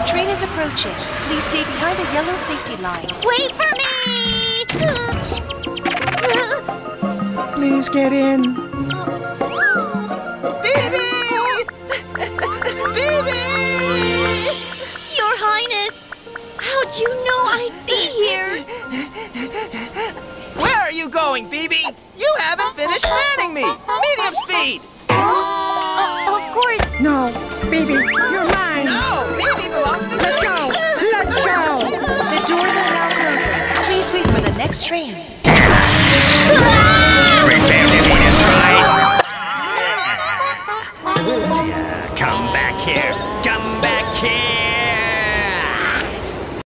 The train is approaching. Please stay behind the yellow safety line. Wait for me! Please get in. Baby! Baby! Your Highness! How'd you know I'd be here? Where are you going, Phoebe? You haven't finished fanning me! Medium speed! Of course. No, baby, you're mine. No! Phoebe belongs to Let me! go. Let go. The doors are now closing. Please wait for the next train. Prepare to be destroyed! Come back here!